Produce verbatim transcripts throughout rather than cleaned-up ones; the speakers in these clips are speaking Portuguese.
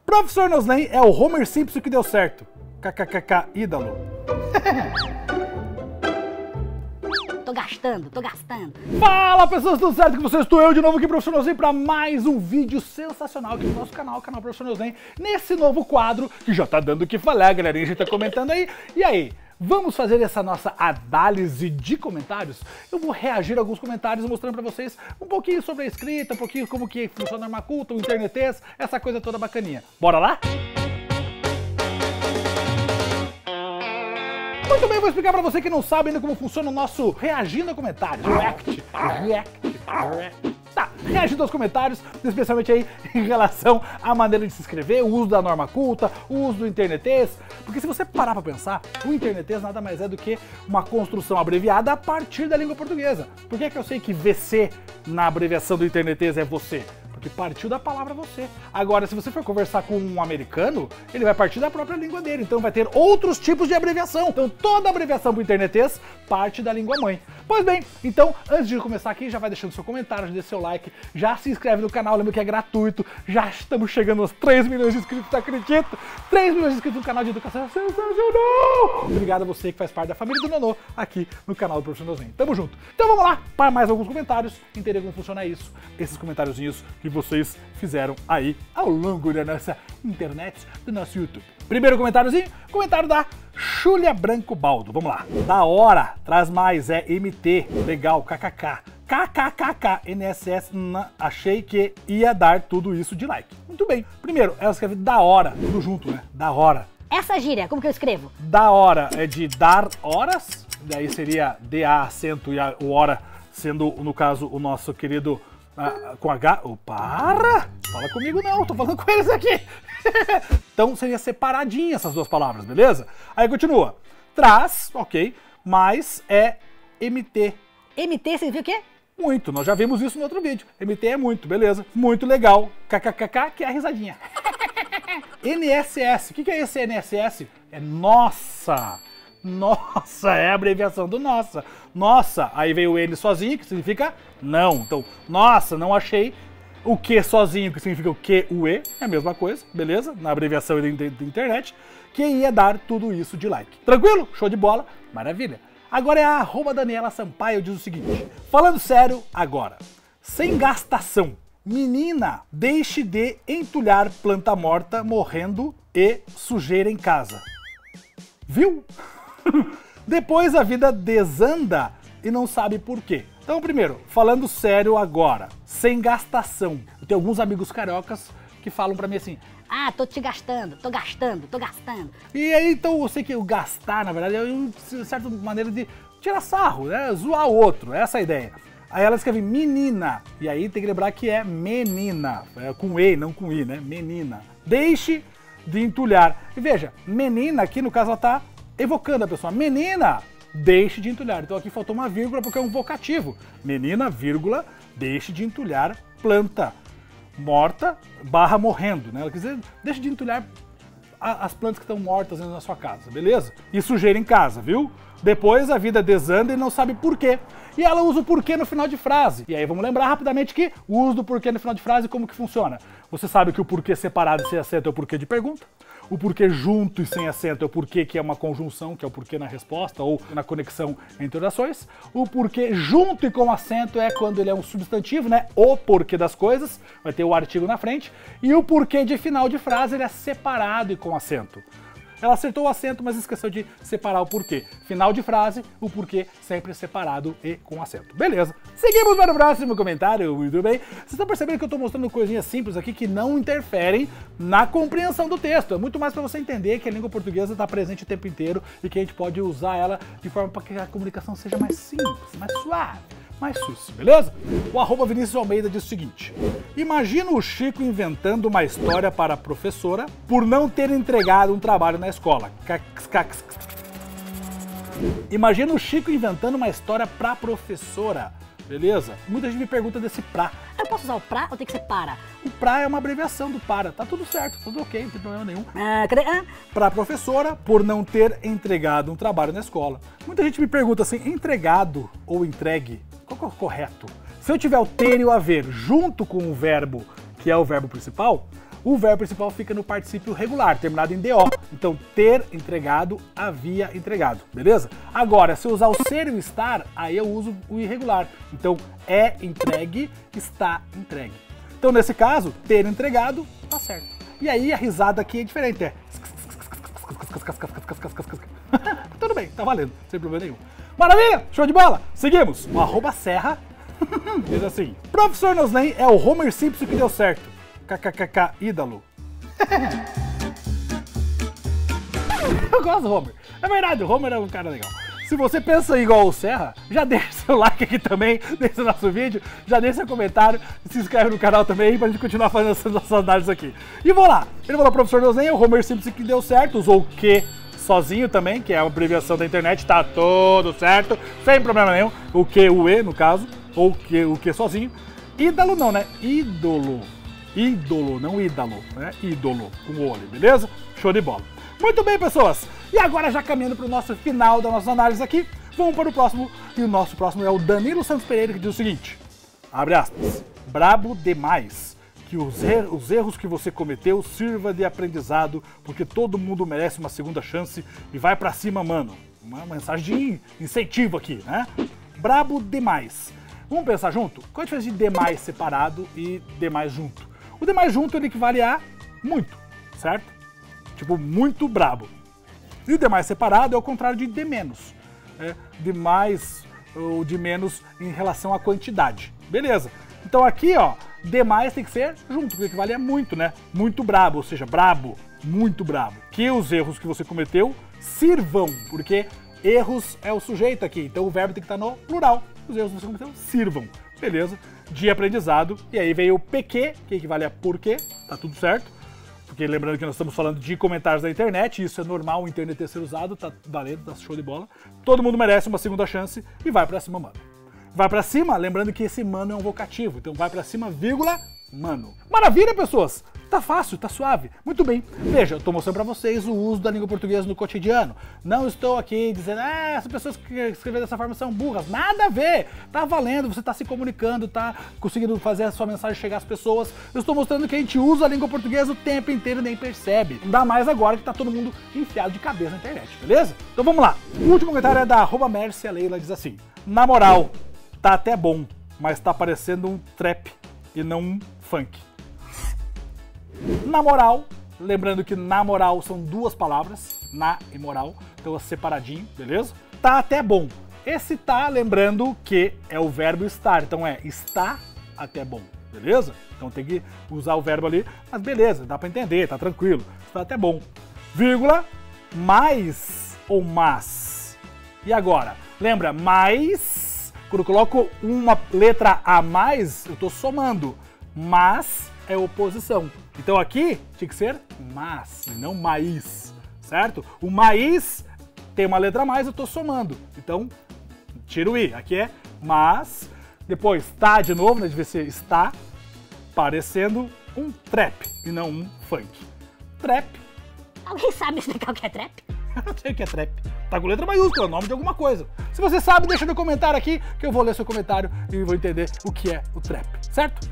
Professor Noslen é o Homer Simpson que deu certo. KKKK, ídolo. Tô gastando, tô gastando. Fala pessoas, tudo certo com vocês? Estou eu de novo aqui, Professor Noslen, para mais um vídeo sensacional aqui no nosso canal, canal Professor Noslen, nesse novo quadro que já tá dando o que falar, a galerinha já tá comentando aí. E aí, vamos fazer essa nossa análise de comentários? Eu vou reagir a alguns comentários mostrando para vocês um pouquinho sobre a escrita, um pouquinho como que funciona a Armaculta, o internetês, essa coisa toda bacaninha. Bora lá? Muito bem, vou explicar pra você que não sabe ainda como funciona o nosso reagindo a comentários. React, react, react. Tá, reagindo aos comentários, especialmente aí em relação à maneira de se inscrever, o uso da norma culta, o uso do internetês. Porque se você parar pra pensar, o internetês nada mais é do que uma construção abreviada a partir da língua portuguesa. Por que é que eu sei que V C na abreviação do internetês é você? Porque partiu da palavra você. Agora, se você for conversar com um americano, ele vai partir da própria língua dele, então vai ter outros tipos de abreviação. Então toda abreviação pro internetês parte da língua mãe. Pois bem, então antes de começar aqui, já vai deixando seu comentário, já deixa seu like, já se inscreve no canal, lembra que é gratuito, já estamos chegando aos três milhões de inscritos, tá acredito? três milhões de inscritos no canal de educação, é sensacional! Obrigado a você que faz parte da família do Nonô aqui no canal do Professor Noslen. Tamo junto. Então vamos lá para mais alguns comentários, entender como funciona isso, esses comentáriozinhos que vocês fizeram aí ao longo da nossa internet, do nosso YouTube. Primeiro comentáriozinho, comentário da Júlia Branco Baldo. Vamos lá. Da hora, traz mais, é M T, legal, kkk. KKKK, N S S, na, achei que ia dar tudo isso de like. Muito bem. Primeiro, ela escreve da hora, tudo junto, né? Da hora. Essa gíria, como que eu escrevo? Da hora é de dar horas, daí seria D A acento e a, o hora sendo, no caso, o nosso querido ah, com H. Oh, para! Fala comigo não, tô falando com eles aqui. Então seria separadinha essas duas palavras, beleza? Aí continua. Traz, ok, mas é M T. M T significa o quê? Muito, nós já vimos isso no outro vídeo. M T é muito, beleza. Muito legal. KKKK, que é a risadinha. N S S, o que, que é esse N S S? É nossa. Nossa, é a abreviação do nossa. Nossa, aí veio o N sozinho, que significa não. Então, nossa, não achei. O que sozinho, que significa o que, o E, é a mesma coisa, beleza? Na abreviação da internet, que ia dar tudo isso de like. Tranquilo? Show de bola? Maravilha. Agora é a arroba Daniela Sampaio, diz o seguinte, falando sério agora, sem gastação, menina, deixe de entulhar planta morta morrendo e sujeira em casa. Viu? Depois a vida desanda e não sabe por quê. Então, primeiro, falando sério agora, sem gastação. Eu tenho alguns amigos cariocas que falam pra mim assim, ah, tô te gastando, tô gastando, tô gastando. E aí, então, eu sei que o gastar, na verdade, é uma certa maneira de tirar sarro, né? Zoar o outro, essa é a ideia. Aí ela escreve menina, e aí tem que lembrar que é menina, é com E, não com I, né? Menina. Deixe de entulhar. E veja, menina aqui, no caso, ela tá evocando a pessoa. Menina, deixe de entulhar. Então aqui faltou uma vírgula porque é um vocativo. Menina, vírgula, deixe de entulhar planta morta barra morrendo, né? Ela quer dizer, deixe de entulhar a, as plantas que estão mortas na sua casa, beleza? E sujeira em casa, viu? Depois a vida desanda e não sabe por quê. E ela usa o porquê no final de frase. E aí vamos lembrar rapidamente que o uso do porquê no final de frase, como que funciona? Você sabe que o porquê separado e sem acento é o porquê de pergunta. O porquê junto e sem acento é o porquê que é uma conjunção, que é o porquê na resposta ou na conexão entre orações. O porquê junto e com acento é quando ele é um substantivo, né? O porquê das coisas, vai ter o artigo na frente. E o porquê de final de frase ele é separado e com acento. Ela acertou o acento, mas esqueceu de separar o porquê. Final de frase, o porquê sempre separado e com acento. Beleza. Seguimos para o próximo comentário. Muito bem. Vocês estão percebendo que eu estou mostrando coisinhas simples aqui que não interferem na compreensão do texto. É muito mais para você entender que a língua portuguesa está presente o tempo inteiro e que a gente pode usar ela de forma para que a comunicação seja mais simples, mais suave, mais sus, beleza? O arroba Vinícius Almeida diz o seguinte, imagina o Chico inventando uma história para a professora por não ter entregado um trabalho na escola. Imagina o Chico inventando uma história para a professora, beleza? Muita gente me pergunta desse pra. Eu posso usar o pra ou tem que ser para? O pra é uma abreviação do para, tá tudo certo, tudo ok, não tem problema nenhum. Ah, cadê? Ah. Para a professora por não ter entregado um trabalho na escola. Muita gente me pergunta assim, entregado ou entregue? Qual que é o correto? Se eu tiver o ter e o haver junto com o verbo, que é o verbo principal, o verbo principal fica no particípio regular, terminado em D O. Então, ter entregado, havia entregado, beleza? Agora, se eu usar o ser e o estar, aí eu uso o irregular. Então, é entregue, está entregue. Então, nesse caso, ter entregado, tá certo. E aí, a risada aqui é diferente, é... Tudo bem, tá valendo, sem problema nenhum. Maravilha, show de bola. Seguimos. O arroba serra diz assim: Professor Noslen é o Homer Simpson que deu certo. Kkkk, ídolo. Eu gosto do Homer. É verdade, o Homer é um cara legal. Se você pensa igual o Serra, já deixa seu like aqui também nesse nosso vídeo, já deixa seu comentário, se inscreve no canal também pra gente continuar fazendo essas nossas análises aqui. E vamos lá. Ele falou: Professor Noslen é o Homer Simpson que deu certo, usou o que sozinho também, que é uma abreviação da internet, tá tudo certo, sem problema nenhum. O que, o E, no caso, ou que, o que sozinho. Ídolo não, né? Ídolo. Ídolo, não ídolo, né? Ídolo, com o olho, beleza? Show de bola. Muito bem, pessoas. E agora, já caminhando para o nosso final da nossa análise aqui, vamos para o próximo. E o nosso próximo é o Danilo Santos Pereira, que diz o seguinte, abre aspas, brabo demais. Que os, er os erros que você cometeu sirva de aprendizado, porque todo mundo merece uma segunda chance e vai pra cima, mano. Uma mensagem de incentivo aqui, né? Brabo demais. Vamos pensar junto? Qual a diferença de demais separado e demais junto? O demais junto ele equivale a muito, certo? Tipo, muito brabo. E o demais separado é o contrário de de menos. É, de mais ou de menos em relação à quantidade. Beleza. Então aqui, ó, demais tem que ser junto, porque equivale a muito, né? Muito brabo, ou seja, brabo, muito brabo. Que os erros que você cometeu sirvam, porque erros é o sujeito aqui, então o verbo tem que estar no plural. Os erros que você cometeu sirvam, beleza? De aprendizado, e aí veio o P Q, que equivale a porquê, tá tudo certo. Porque lembrando que nós estamos falando de comentários da internet, isso é normal o internet ter ser usado, tá valendo, tá show de bola. Todo mundo merece uma segunda chance e vai pra cima, mano. Vai pra cima, lembrando que esse mano é um vocativo, então vai pra cima, vírgula, mano. Maravilha, pessoas! Tá fácil, tá suave. Muito bem. Veja, eu tô mostrando pra vocês o uso da língua portuguesa no cotidiano. Não estou aqui dizendo, ah, essas pessoas que escreveram dessa forma são burras. Nada a ver. Tá valendo, você tá se comunicando, tá conseguindo fazer a sua mensagem chegar às pessoas. Eu estou mostrando que a gente usa a língua portuguesa o tempo inteiro e nem percebe. Não dá mais agora que tá todo mundo enfiado de cabeça na internet, beleza? Então vamos lá. O último comentário é da arroba Mércia Leila, diz assim, na moral, tá até bom, mas tá parecendo um trap e não um funk. Na moral, lembrando que na moral são duas palavras, na e moral, então é separadinho, beleza? Tá até bom. Esse tá, lembrando que é o verbo estar, então é está até bom, beleza? Então tem que usar o verbo ali, mas beleza, dá pra entender, tá tranquilo, está até bom. Vírgula, mais ou mas. E agora, lembra, mais, quando eu coloco uma letra a mais, eu tô somando, mas é oposição. Então aqui tinha que ser mas, não mais, certo? O mais tem uma letra a mais, eu tô somando. Então, tira o i. Aqui é mas, depois tá de novo, né? Devia ser está, parecendo um trap e não um funk. Trap. Alguém sabe explicar o que é trap? Eu não sei o que é trap. Tá com letra maiúscula, é o nome de alguma coisa. Se você sabe, deixa no comentário aqui, que eu vou ler seu comentário e vou entender o que é o trap, certo?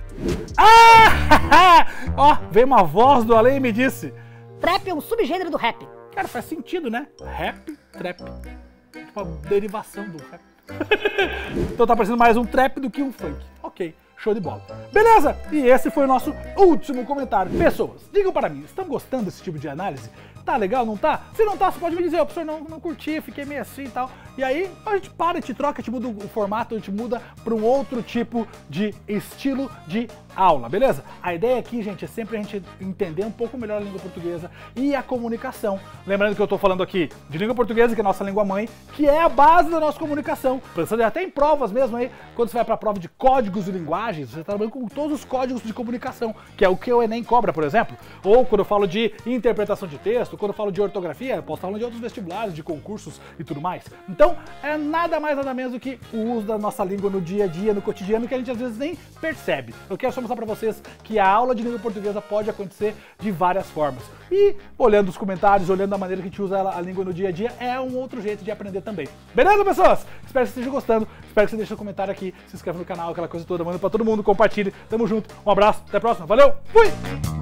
Ah! Ó, veio uma voz do além e me disse. Trap é um subgênero do rap. Cara, faz sentido, né? Rap, trap. Tipo, a derivação do rap. Então tá parecendo mais um trap do que um funk. Ok. Show de bola. Beleza? E esse foi o nosso último comentário. Pessoas, digam para mim, estão gostando desse tipo de análise? Tá legal, não tá? Se não tá, você pode me dizer, ó, professor, não, não curti, fiquei meio assim e tal. E aí, a gente para, a gente troca, a gente muda o formato, a gente muda para um outro tipo de estilo de aula, beleza? A ideia aqui, gente, é sempre a gente entender um pouco melhor a língua portuguesa e a comunicação. Lembrando que eu tô falando aqui de língua portuguesa, que é a nossa língua mãe, que é a base da nossa comunicação. Pensando até em provas mesmo aí, quando você vai pra prova de códigos de linguagens, você tá trabalhando com todos os códigos de comunicação, que é o que o Enem cobra, por exemplo. Ou quando eu falo de interpretação de texto, quando eu falo de ortografia, eu posso estar falando de outros vestibulares, de concursos e tudo mais. Então, é nada mais nada menos do que o uso da nossa língua no dia a dia, no cotidiano, que a gente às vezes nem percebe. Eu quero só mostrar pra vocês que a aula de língua portuguesa pode acontecer de várias formas. E, olhando os comentários, olhando a maneira que a gente usa a língua no dia a dia, é um outro jeito de aprender também. Beleza, pessoas? Espero que vocês estejam gostando. Espero que você deixe um comentário aqui, se inscreva no canal, aquela coisa toda, manda pra todo mundo, compartilhe. Tamo junto. Um abraço, até a próxima. Valeu, fui!